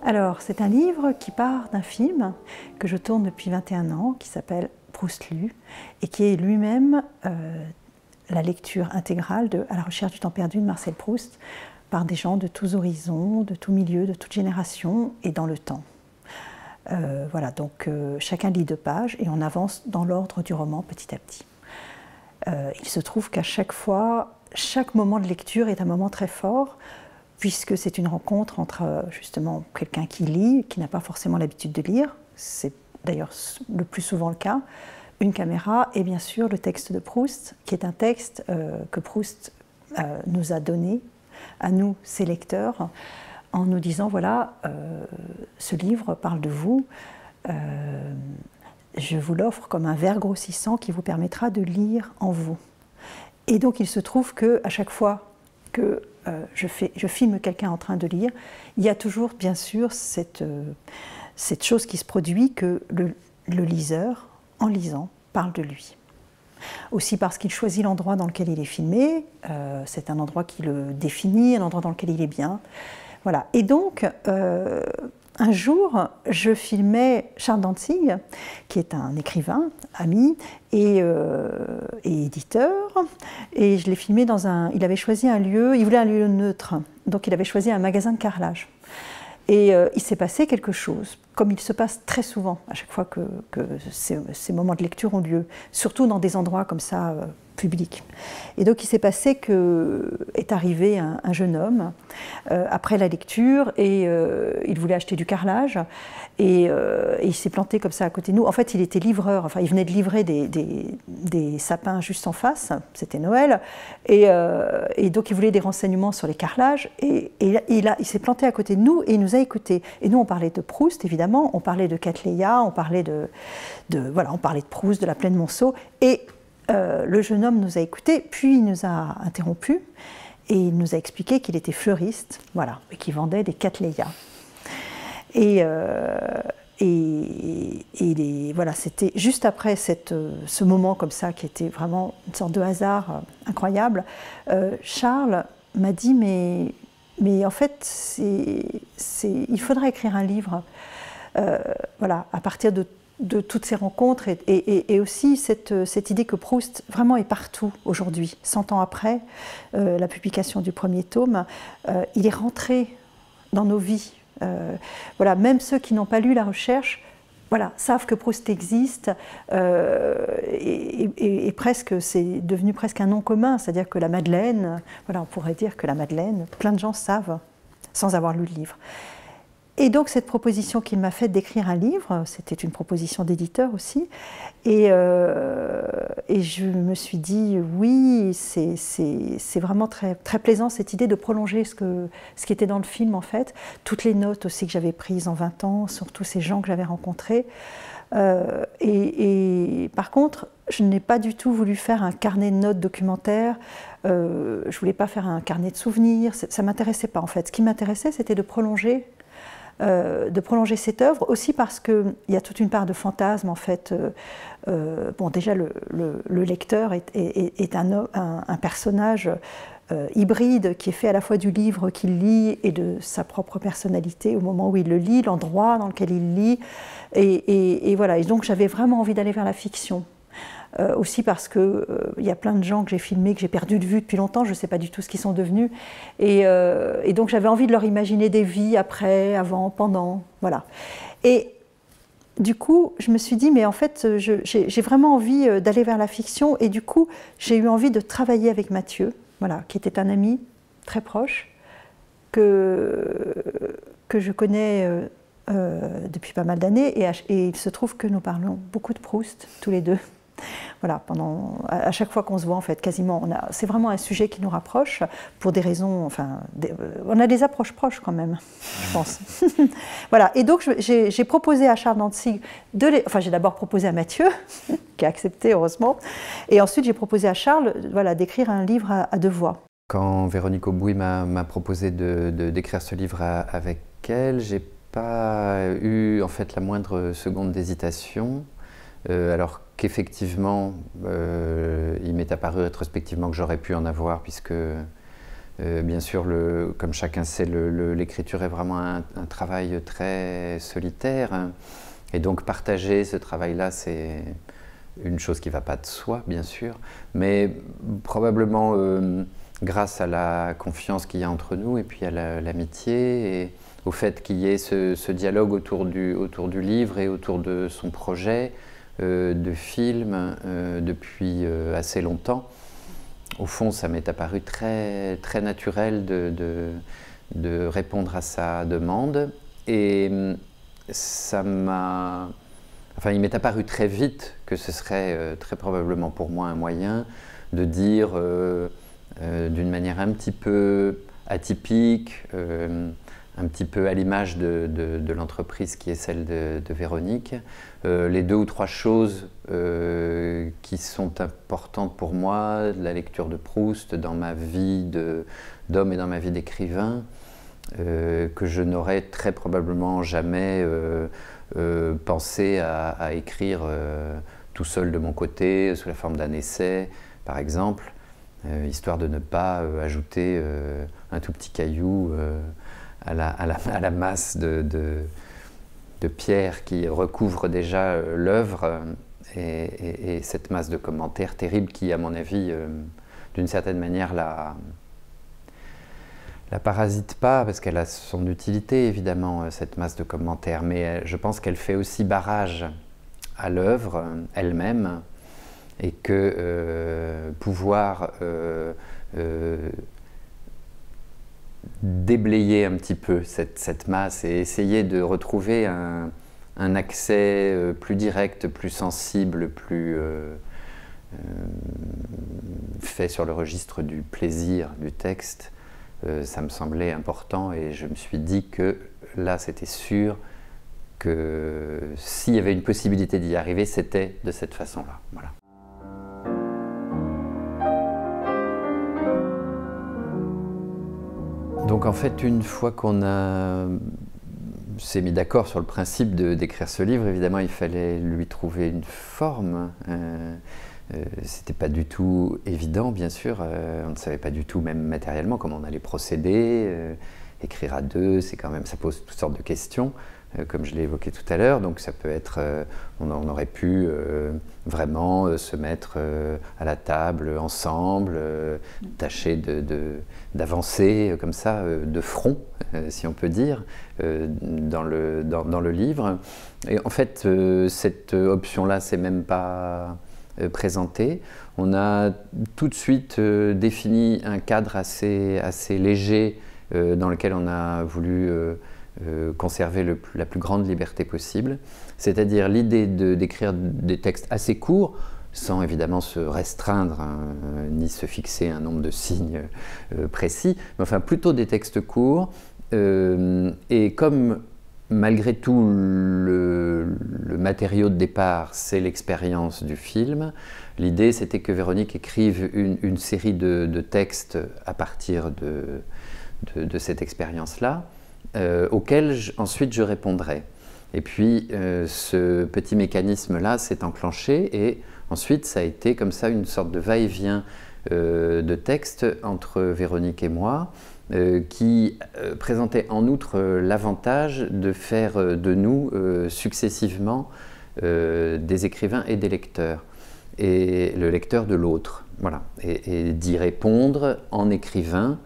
Alors, c'est un livre qui part d'un film que je tourne depuis 21 ans, qui s'appelle Proust lu, et qui est lui-même la lecture intégrale de À la recherche du temps perdu de Marcel Proust, par des gens de tous horizons, de tous milieux, de toutes générations et dans le temps. Voilà, donc chacun lit 2 pages et on avance dans l'ordre du roman petit à petit. Il se trouve qu'à chaque fois, chaque moment de lecture est un moment très fort, puisque c'est une rencontre entre justement quelqu'un qui lit, qui n'a pas forcément l'habitude de lire, c'est d'ailleurs le plus souvent le cas, une caméra et bien sûr le texte de Proust, qui est un texte que Proust nous a donné, à nous, ses lecteurs, en nous disant, voilà, ce livre parle de vous, je vous l'offre comme un verre grossissant qui vous permettra de lire en vous. Et donc il se trouve qu'à chaque fois que je filme quelqu'un en train de lire, il y a toujours bien sûr cette chose qui se produit que le liseur, en lisant, parle de lui. Aussi parce qu'il choisit l'endroit dans lequel il est filmé, c'est un endroit qui le définit, un endroit dans lequel il est bien. Voilà. Et donc, un jour, je filmais Charles Dantzig, qui est un écrivain, ami et éditeur, et je l'ai filmé dans un... Il avait choisi un lieu, il voulait un lieu neutre, donc il avait choisi un magasin de carrelage. Et il s'est passé quelque chose, comme il se passe très souvent à chaque fois que ces moments de lecture ont lieu, surtout dans des endroits comme ça, publics. Et donc il s'est passé qu'est arrivé un jeune homme après la lecture et il voulait acheter du carrelage et il s'est planté comme ça à côté de nous. En fait, il était livreur, enfin il venait de livrer des sapins juste en face, c'était Noël, et donc il voulait des renseignements sur les carrelages et il s'est planté à côté de nous et il nous a écoutés. Et nous on parlait de Proust évidemment, on parlait de Cattleya, on parlait voilà, on parlait de Proust, de la Plaine Monceau, et le jeune homme nous a écoutés, puis il nous a interrompus et il nous a expliqué qu'il était fleuriste, voilà, et qu'il vendait des Cattleya. Et voilà, c'était juste après ce moment comme ça qui était vraiment une sorte de hasard incroyable. Charles m'a dit mais en fait il faudrait écrire un livre, voilà, à partir de toutes ces rencontres et aussi cette idée que Proust vraiment est partout aujourd'hui. 100 ans après la publication du premier tome, il est rentré dans nos vies. Voilà, même ceux qui n'ont pas lu La Recherche, voilà, savent que Proust existe et presque, c'est devenu presque un nom commun, c'est-à-dire que la Madeleine, voilà, on pourrait dire que la Madeleine, plein de gens savent sans avoir lu le livre. Et donc cette proposition qu'il m'a faite d'écrire un livre, c'était une proposition d'éditeur aussi, et je me suis dit oui, c'est vraiment très, très plaisant cette idée de prolonger ce qui était dans le film en fait, toutes les notes aussi que j'avais prises en 20 ans, sur tous ces gens que j'avais rencontrés. Et par contre, je n'ai pas du tout voulu faire un carnet de notes documentaire, je ne voulais pas faire un carnet de souvenirs, ça ne m'intéressait pas en fait. Ce qui m'intéressait, c'était de prolonger cette œuvre, aussi parce qu'il y a toute une part de fantasme en fait. Bon, déjà le lecteur est un personnage hybride qui est fait à la fois du livre qu'il lit et de sa propre personnalité au moment où il le lit, l'endroit dans lequel il lit, et voilà. Et donc j'avais vraiment envie d'aller vers la fiction. Aussi parce qu'il y a plein de gens que j'ai filmés, que j'ai perdu de vue depuis longtemps, je ne sais pas du tout ce qu'ils sont devenus. Et donc j'avais envie de leur imaginer des vies après, avant, pendant, voilà. Et du coup, je me suis dit, mais en fait, j'ai vraiment envie d'aller vers la fiction. Et du coup, j'ai eu envie de travailler avec Mathieu, voilà, qui était un ami très proche, que je connais depuis pas mal d'années. Et il se trouve que nous parlons beaucoup de Proust, tous les deux. Voilà, à chaque fois qu'on se voit, en fait, quasiment, c'est vraiment un sujet qui nous rapproche pour des raisons, enfin, on a des approches proches quand même, je pense. Voilà, et donc j'ai proposé à Charles Dantzig, enfin j'ai d'abord proposé à Mathieu, qui a accepté heureusement, et ensuite j'ai proposé à Charles, voilà, d'écrire un livre à 2 voix. Quand Véronique Aubouy m'a proposé d'écrire ce livre avec elle, j'ai pas eu en fait la moindre seconde d'hésitation. Alors qu'effectivement, il m'est apparu rétrospectivement que j'aurais pu en avoir, puisque Bien sûr, comme chacun sait, l'écriture est vraiment un travail très solitaire. Hein, et donc partager ce travail-là, c'est une chose qui ne va pas de soi, bien sûr, mais probablement grâce à la confiance qu'il y a entre nous et puis à l'amitié et au fait qu'il y ait ce dialogue autour du livre et autour de son projet de film depuis assez longtemps. Au fond, ça m'est apparu très, très naturel de répondre à sa demande et ça m'a... Enfin, il m'est apparu très vite que ce serait très probablement pour moi un moyen de dire d'une manière un petit peu atypique, un petit peu à l'image de l'entreprise qui est celle de Véronique, les 2 ou 3 choses qui sont importantes pour moi, la lecture de Proust dans ma vie d'homme et dans ma vie d'écrivain, que je n'aurais très probablement jamais pensé à écrire tout seul de mon côté, sous la forme d'un essai, par exemple, histoire de ne pas ajouter un tout petit caillou à la masse de pierre qui recouvre déjà l'œuvre et cette masse de commentaires terribles qui, à mon avis, d'une certaine manière, la parasite pas, parce qu'elle a son utilité, évidemment, cette masse de commentaires, mais je pense qu'elle fait aussi barrage à l'œuvre elle-même et que pouvoir déblayer un petit peu cette masse et essayer de retrouver un accès plus direct, plus sensible, plus fait sur le registre du plaisir du texte, ça me semblait important et je me suis dit que là c'était sûr que s'il y avait une possibilité d'y arriver, c'était de cette façon-là. Voilà. Donc en fait, une fois qu'on s'est mis d'accord sur le principe d'écrire ce livre, évidemment il fallait lui trouver une forme. C'était pas du tout évident, bien sûr. On ne savait pas du tout, même matériellement, comment on allait procéder. Écrire à 2, c'est quand même, ça pose toutes sortes de questions, comme je l'ai évoqué tout à l'heure. Donc ça peut être, on aurait pu vraiment se mettre à la table ensemble, tâcher d'avancer comme ça, de front, si on peut dire, dans le livre. Et en fait, cette option-là, c'est même pas présenté. On a tout de suite défini un cadre assez léger dans lequel on a voulu conserver la plus grande liberté possible, c'est-à-dire l'idée d'écrire des textes assez courts, sans évidemment se restreindre, hein, ni se fixer un nombre de signes précis, mais enfin plutôt des textes courts, et comme malgré tout, le matériau de départ, c'est l'expérience du film. L'idée, c'était que Véronique écrive une série de textes à partir de cette expérience-là, auxquels ensuite je répondrai. Et puis, ce petit mécanisme-là s'est enclenché et ensuite, ça a été comme ça une sorte de va-et-vient de textes entre Véronique et moi, qui présentait en outre l'avantage de faire de nous successivement des écrivains et des lecteurs, et le lecteur de l'autre, voilà, et d'y répondre en écrivain.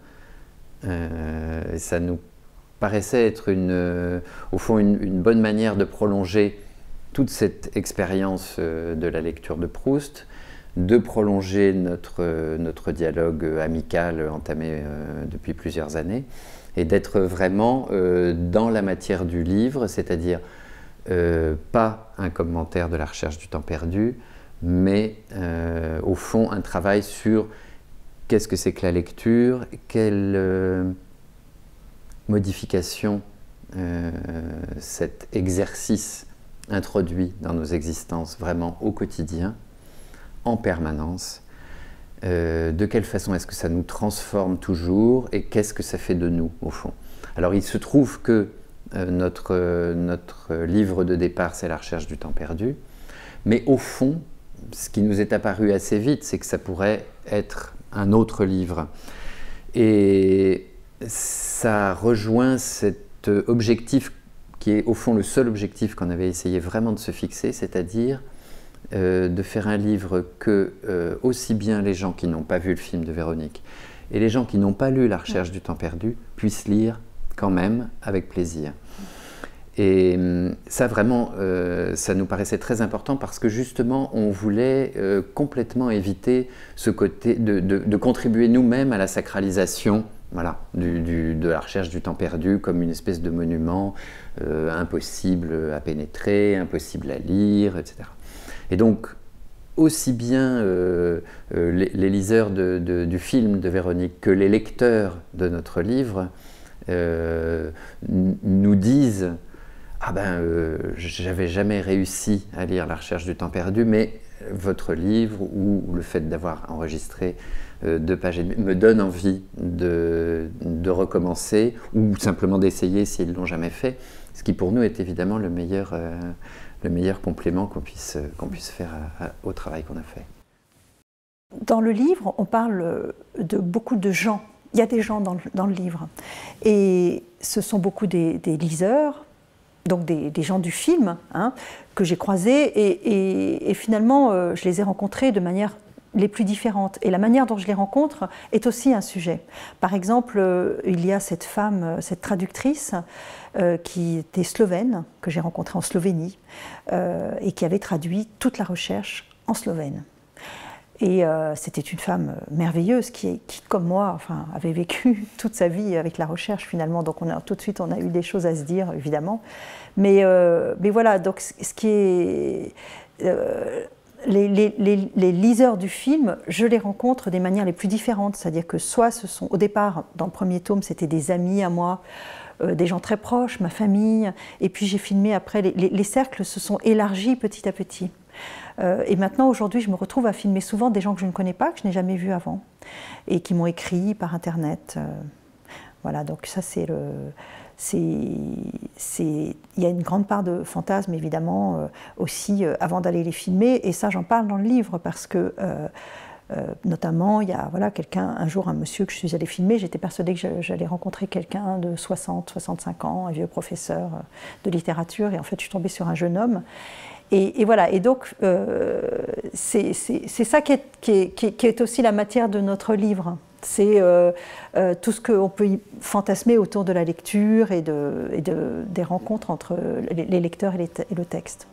Ça nous paraissait être au fond une bonne manière de prolonger toute cette expérience de la lecture de Proust, de prolonger notre dialogue amical entamé depuis plusieurs années et d'être vraiment dans la matière du livre, c'est-à-dire pas un commentaire de la recherche du temps perdu, mais au fond un travail sur qu'est-ce que c'est que la lecture, quelle modification cet exercice introduit dans nos existences vraiment au quotidien, en permanence, de quelle façon est-ce que ça nous transforme toujours et qu'est-ce que ça fait de nous au fond. Alors il se trouve que notre livre de départ c'est la recherche du temps perdu, mais au fond ce qui nous est apparu assez vite c'est que ça pourrait être un autre livre. Et ça rejoint cet objectif qui est au fond le seul objectif qu'on avait essayé vraiment de se fixer, c'est-à-dire de faire un livre que aussi bien les gens qui n'ont pas vu le film de Véronique et les gens qui n'ont pas lu La recherche du temps perdu puissent lire quand même avec plaisir. Et ça vraiment, ça nous paraissait très important parce que justement on voulait complètement éviter ce côté de contribuer nous-mêmes à la sacralisation, voilà, de la recherche du temps perdu comme une espèce de monument impossible à pénétrer, impossible à lire, etc. Et donc aussi bien les liseurs du film de Véronique que les lecteurs de notre livre nous disent « Ah ben, j'avais jamais réussi à lire La recherche du temps perdu, mais votre livre ou le fait d'avoir enregistré 2 pages et demie me donne envie de recommencer ou simplement d'essayer s'ils ne l'ont jamais fait », ce qui pour nous est évidemment le meilleur complément qu'on puisse faire au travail qu'on a fait. Dans le livre, on parle de beaucoup de gens. Il y a des gens dans le livre. Et ce sont beaucoup des liseurs, donc des gens du film, hein, que j'ai croisés. Et finalement, je les ai rencontrés de manière les plus différentes. Et la manière dont je les rencontre est aussi un sujet. Par exemple, il y a cette femme, cette traductrice, qui était slovène, que j'ai rencontrée en Slovénie, et qui avait traduit toute la recherche en slovène. Et c'était une femme merveilleuse qui, comme moi, enfin, avait vécu toute sa vie avec la recherche finalement. Donc tout de suite, on a eu des choses à se dire, évidemment. Mais voilà, donc ce qui est... les liseurs du film, je les rencontre des manières les plus différentes. C'est-à-dire que soit ce sont, au départ, dans le premier tome, c'était des amis à moi, des gens très proches, ma famille, et puis j'ai filmé après, les cercles se sont élargis petit à petit. Et maintenant, aujourd'hui, je me retrouve à filmer souvent des gens que je ne connais pas, que je n'ai jamais vus avant, et qui m'ont écrit par Internet. Voilà, donc ça c'est le... Il y a une grande part de fantasme, évidemment, aussi, avant d'aller les filmer, et ça j'en parle dans le livre, parce que... notamment, il y a quelqu'un, un jour un monsieur que je suis allée filmer, j'étais persuadée que j'allais rencontrer quelqu'un de 60, 65 ans, un vieux professeur de littérature, et en fait je suis tombée sur un jeune homme. Et voilà, et donc c'est ça qui est aussi la matière de notre livre. C'est tout ce qu'on peut y fantasmer autour de la lecture et des rencontres entre les lecteurs et le texte.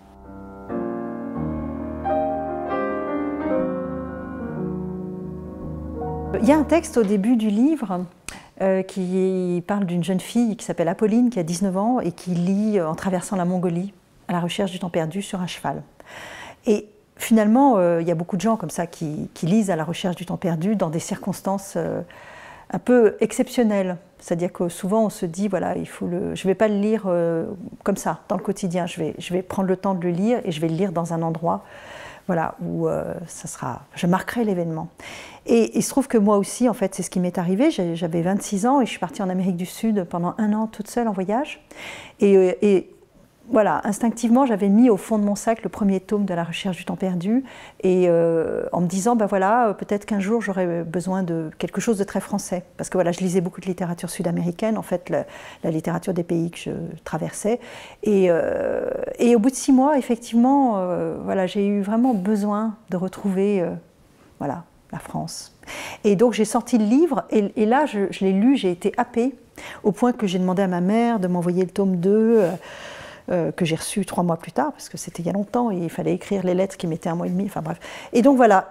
Il y a un texte au début du livre qui parle d'une jeune fille qui s'appelle Apolline, qui a 19 ans et qui lit en traversant la Mongolie à la recherche du temps perdu sur un cheval. Et finalement, il y a beaucoup de gens comme ça qui lisent à la recherche du temps perdu dans des circonstances un peu exceptionnelles. C'est-à-dire que souvent on se dit, voilà, je ne vais pas le lire comme ça, dans le quotidien. Je vais prendre le temps de le lire et je vais le lire dans un endroit, voilà, où je marquerai l'événement. Et il se trouve que moi aussi, en fait, c'est ce qui m'est arrivé. J'avais 26 ans et je suis partie en Amérique du Sud pendant 1 an toute seule en voyage. Et voilà, instinctivement, j'avais mis au fond de mon sac le premier tome de La recherche du temps perdu, et en me disant, ben voilà, peut-être qu'un jour j'aurais besoin de quelque chose de très français, parce que voilà, je lisais beaucoup de littérature sud-américaine, en fait, la littérature des pays que je traversais, et au bout de 6 mois, effectivement, voilà, j'ai eu vraiment besoin de retrouver, voilà, la France. Et donc j'ai sorti le livre, et là, je l'ai lu, j'ai été happée, au point que j'ai demandé à ma mère de m'envoyer le tome 2, que j'ai reçu 3 mois plus tard, parce que c'était il y a longtemps, et il fallait écrire les lettres qui mettaient 1 mois et demi, enfin bref. Et donc voilà,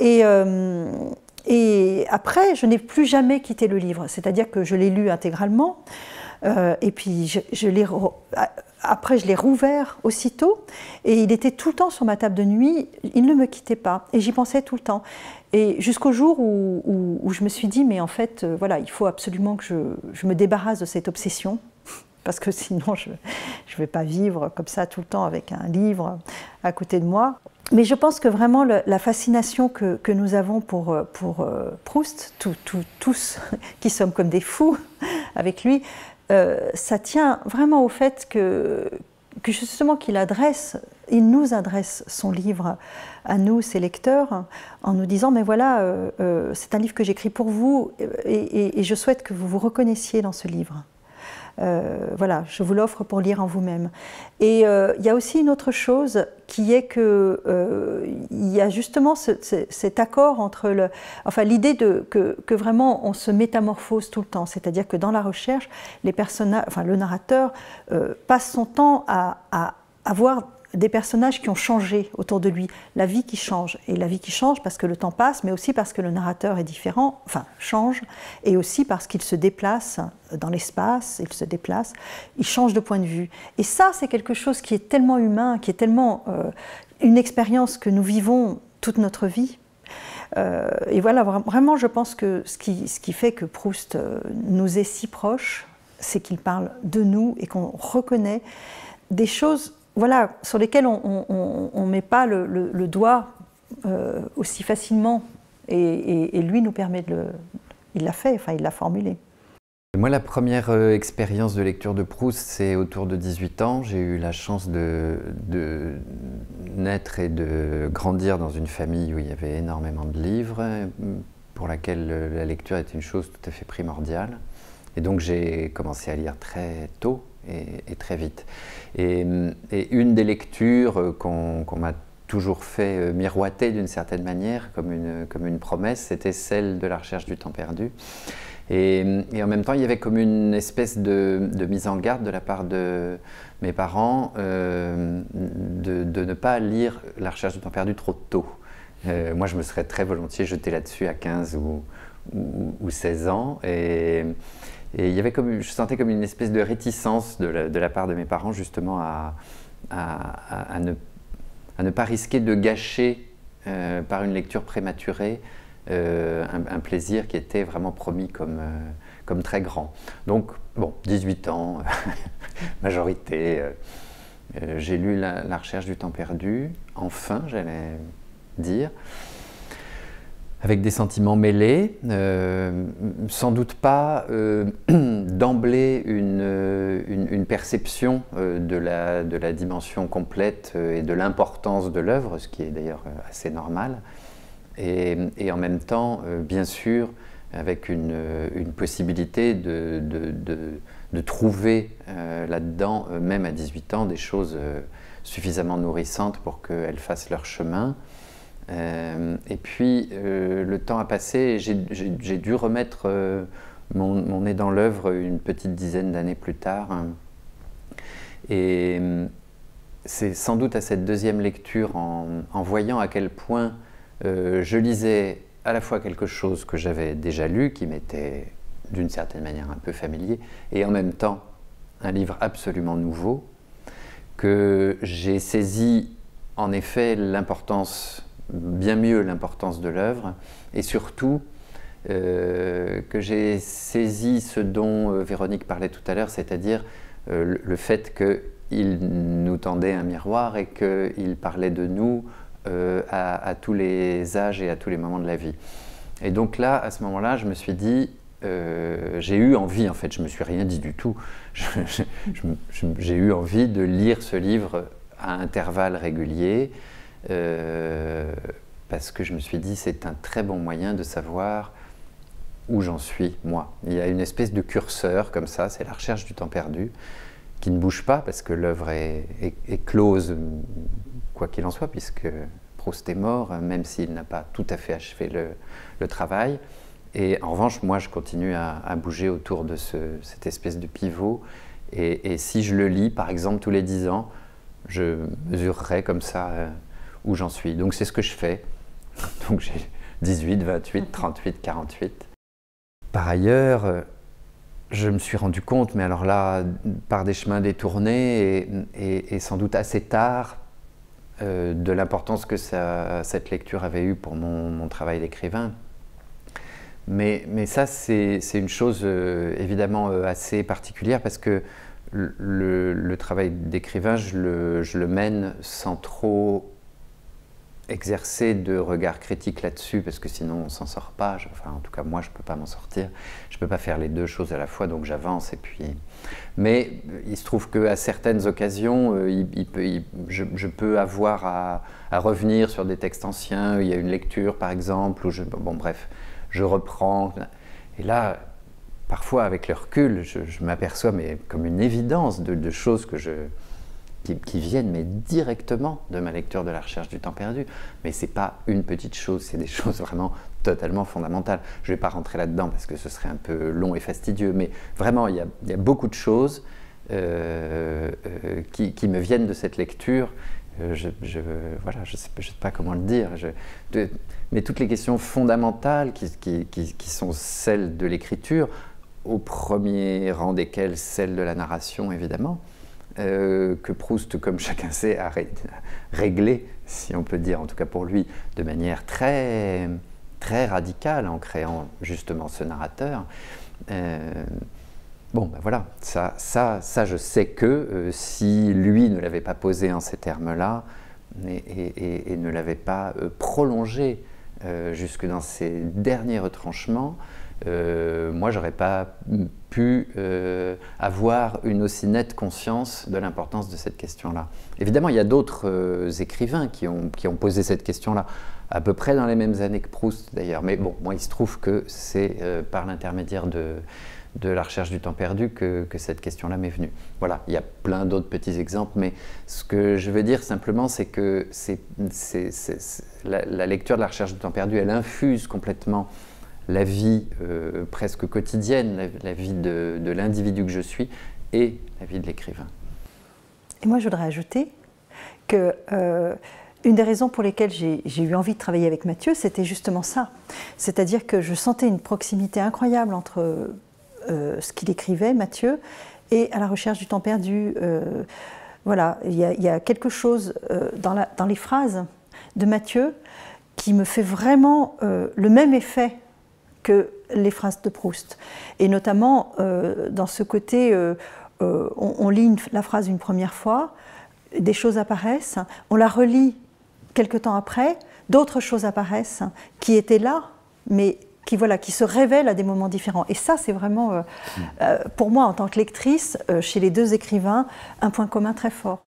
et après, je n'ai plus jamais quitté le livre, c'est-à-dire que je l'ai lu intégralement, et puis après je l'ai rouvert aussitôt, et il était tout le temps sur ma table de nuit, il ne me quittait pas, et j'y pensais tout le temps. Et jusqu'au jour où je me suis dit, mais en fait, voilà, il faut absolument que je me débarrasse de cette obsession, parce que sinon je ne vais pas vivre comme ça tout le temps avec un livre à côté de moi. Mais je pense que vraiment la fascination que nous avons pour Proust, tous qui sommes comme des fous avec lui, ça tient vraiment au fait que justement qu'il adresse il nous adresse son livre à nous, ses lecteurs, en nous disant « mais voilà, c'est un livre que j'écris pour vous et je souhaite que vous vous reconnaissiez dans ce livre ». Voilà, je vous l'offre pour lire en vous-même. Et il y a aussi une autre chose qui est que il y a justement cet accord entre l'idée que vraiment on se métamorphose tout le temps, c'est-à-dire que dans la recherche, les personnages, le narrateur passe son temps à avoir des personnages qui ont changé autour de lui, la vie qui change. Et la vie qui change parce que le temps passe, mais aussi parce que le narrateur est différent, change, et aussi parce qu'il se déplace dans l'espace, il change de point de vue. Et ça, c'est quelque chose qui est tellement humain, qui est tellement une expérience que nous vivons toute notre vie. Et voilà, vraiment, je pense que ce qui fait que Proust nous est si proche, c'est qu'il parle de nous et qu'on reconnaît des choses sur lesquelles on ne met pas le doigt aussi facilement. Et lui nous permet il l'a fait, il l'a formulé. Moi, la première expérience de lecture de Proust, c'est autour de 18 ans. J'ai eu la chance de naître et de grandir dans une famille où il y avait énormément de livres, pour laquelle la lecture était une chose tout à fait primordiale. Et donc j'ai commencé à lire très tôt et très vite. Et une des lectures qu'on m'a toujours fait miroiter d'une certaine manière, comme une promesse, c'était celle de La recherche du temps perdu. Et en même temps, il y avait comme une espèce de mise en garde de la part de mes parents de ne pas lire La recherche du temps perdu trop tôt. Moi, je me serais très volontiers jeté là-dessus à 15 ou 16 ans. Et il y avait je sentais comme une espèce de réticence de la part de mes parents justement à ne pas risquer de gâcher par une lecture prématurée un plaisir qui était vraiment promis comme très grand. Donc, bon, 18 ans, majorité, j'ai lu la recherche du temps perdu, enfin, j'allais dire, avec des sentiments mêlés, sans doute pas d'emblée une perception de la dimension complète et de l'importance de l'œuvre, ce qui est d'ailleurs assez normal, et en même temps, bien sûr, avec une possibilité de trouver là-dedans, même à 18 ans, des choses suffisamment nourrissantes pour qu'elles fassent leur chemin. Et puis, le temps a passé et j'ai dû remettre mon nez dans l'œuvre une petite dizaine d'années plus tard. Et c'est sans doute à cette deuxième lecture, en voyant à quel point je lisais à la fois quelque chose que j'avais déjà lu, qui m'était d'une certaine manière un peu familier, et en même temps un livre absolument nouveau, que j'ai saisi en effet l'importance, bien mieux l'importance de l'œuvre, et surtout que j'ai saisi ce dont Véronique parlait tout à l'heure, c'est-à-dire le fait qu'il nous tendait un miroir et qu'il parlait de nous à tous les âges et à tous les moments de la vie. Et donc là, à ce moment-là, je me suis dit, j'ai eu envie, en fait, je ne me suis rien dit du tout, j'ai eu envie de lire ce livre à intervalles réguliers, parce que je me suis dit, c'est un très bon moyen de savoir où j'en suis, moi. Il y a une espèce de curseur, comme ça, c'est La recherche du temps perdu, qui ne bouge pas, parce que l'œuvre est close, quoi qu'il en soit, puisque Proust est mort, même s'il n'a pas tout à fait achevé le travail. Et en revanche, moi, je continue à bouger autour de cette espèce de pivot. Et si je le lis, par exemple, tous les 10 ans, je mesurerai comme ça où j'en suis. Donc c'est ce que je fais. Donc j'ai 18, 28, 38, 48. Par ailleurs, je me suis rendu compte, mais alors là, par des chemins détournés et sans doute assez tard, de l'importance que cette lecture avait eue pour mon travail d'écrivain. Mais ça, c'est une chose évidemment assez particulière, parce que le travail d'écrivain, je le mène sans trop exercer de regard critique là-dessus, parce que sinon on ne s'en sort pas. Enfin, en tout cas, moi, je ne peux pas m'en sortir. Je ne peux pas faire les deux choses à la fois, donc j'avance. Mais il se trouve qu'à certaines occasions, je peux avoir à revenir sur des textes anciens. Il y a une lecture, par exemple, où bon, bref, je reprends. Et là, parfois, avec le recul, je m'aperçois, mais comme une évidence de choses qui viennent mais directement de ma lecture de La Recherche du temps perdu. Mais ce n'est pas une petite chose, c'est des choses vraiment totalement fondamentales. Je ne vais pas rentrer là-dedans parce que ce serait un peu long et fastidieux, mais vraiment, il y a beaucoup de choses qui me viennent de cette lecture. Voilà, je sais pas comment le dire, mais toutes les questions fondamentales qui sont celles de l'écriture, au premier rang desquelles celle de la narration, évidemment, que Proust, comme chacun sait, a réglé, si on peut dire, en tout cas pour lui, de manière très, très radicale en créant justement ce narrateur. Bon, ben voilà, ça je sais que si lui ne l'avait pas posé en ces termes-là et ne l'avait pas prolongé jusque dans ses derniers retranchements, moi, j'aurais pas pu avoir une aussi nette conscience de l'importance de cette question-là. Évidemment, il y a d'autres écrivains qui ont posé cette question-là, à peu près dans les mêmes années que Proust, d'ailleurs. Mais bon, moi, il se trouve que c'est par l'intermédiaire de La Recherche du temps perdu que cette question-là m'est venue. Voilà, il y a plein d'autres petits exemples, mais ce que je veux dire simplement, c'est que la lecture de La Recherche du temps perdu, elle infuse complètement la vie presque quotidienne, la vie de l'individu que je suis et la vie de l'écrivain. Et moi, je voudrais ajouter que une des raisons pour lesquelles j'ai eu envie de travailler avec Mathieu, c'était justement ça. C'est-à-dire que je sentais une proximité incroyable entre ce qu'il écrivait, Mathieu, et À la recherche du temps perdu. Voilà, il y a quelque chose dans les phrases de Mathieu qui me fait vraiment le même effet que les phrases de Proust. Et notamment dans ce côté, on lit la phrase une première fois, des choses apparaissent, on la relit quelque temps après, d'autres choses apparaissent qui étaient là, mais qui se révèlent à des moments différents. Et ça, c'est vraiment, pour moi, en tant que lectrice, chez les deux écrivains, un point commun très fort.